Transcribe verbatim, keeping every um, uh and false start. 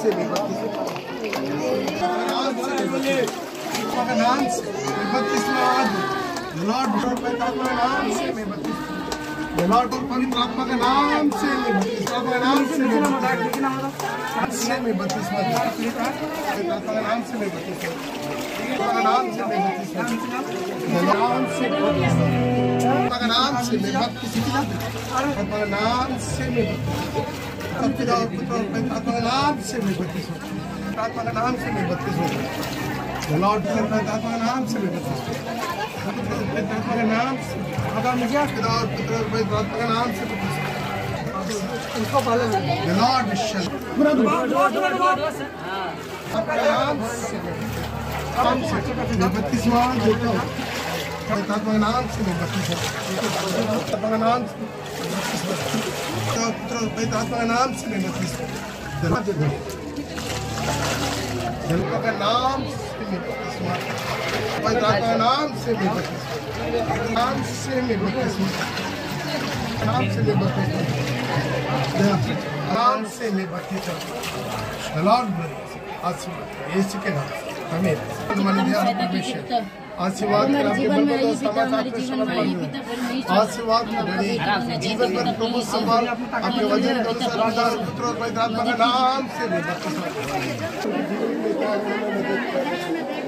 से भी बत्तीसवां नाम से बत्तीसवां लॉर्ड पवित्र नाम से मैं बत्तीस लॉर्ड पवित्र आत्मा के नाम से मैं बत्तीसवां नाम से मैं से मैं बत्तीसवां पवित्र आत्मा के नाम से मैं बत्तीसवां नाम से मैं बत्तीसवां नाम से आत्मा के नाम से मैं बत्तीसवां आत्मा के नाम से मैं पिता और पुत्र और पवित्र आत्मा के नाम से मैं बत्तीसवां आत्मा के नाम से मैं बत्तीसवां लॉर्ड पवित्र आत्मा के नाम से मैं बत्तीसवां पवित्र आत्मा के नाम से आधा मुझे पिता और पुत्र और पवित्र आत्मा के नाम से उसको पालन लॉर्ड विशल पूरा आपका नाम से नाम से मैं बत्तीसवां देता हूँ पवित्र आत्मा के नाम से मैं बत्तीसवां आत्मा के नाम से पुत्र पवित्र आत्मा के नाम से मैं बत्तीसवां जनता का नाम से मैं बत्तीसवां पवित्र आत्मा के नाम से मैं बत्तीसवां नाम से मैं बत्तीसवां नाम से मैं बत्तीसवां नाम से मैं बत्तीसवां लॉर्ड आशीर्वाद यीशु के नाम आमीन परमेश्वर आशीर्वाद आशीर्वाद जीवन भर प्रभु संभाल आपके वचन के अनुसार पिता और पुत्र और पवित्र आत्मा के नाम से मैं बत्तीसवां